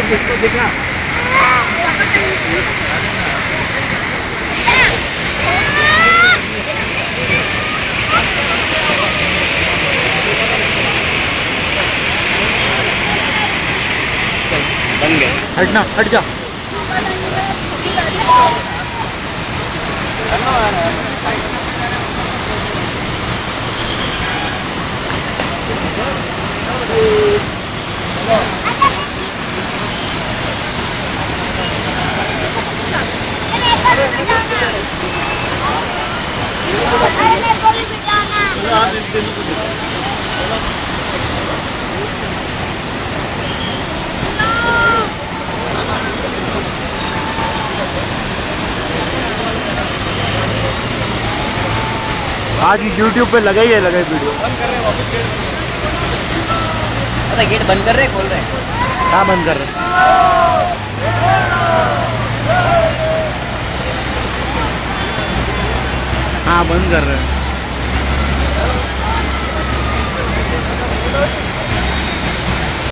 इसको देखना। बन गए। हटना, हट जा। आज YouTube पे लगा ही है, लगा वीडियो। बंद कर रहे हैं वापस गेट। पता गेट बंद कर रहे हैं, खोल रहे हैं? हाँ बंद कर रहे हैं। हाँ बंद कर रहे हैं।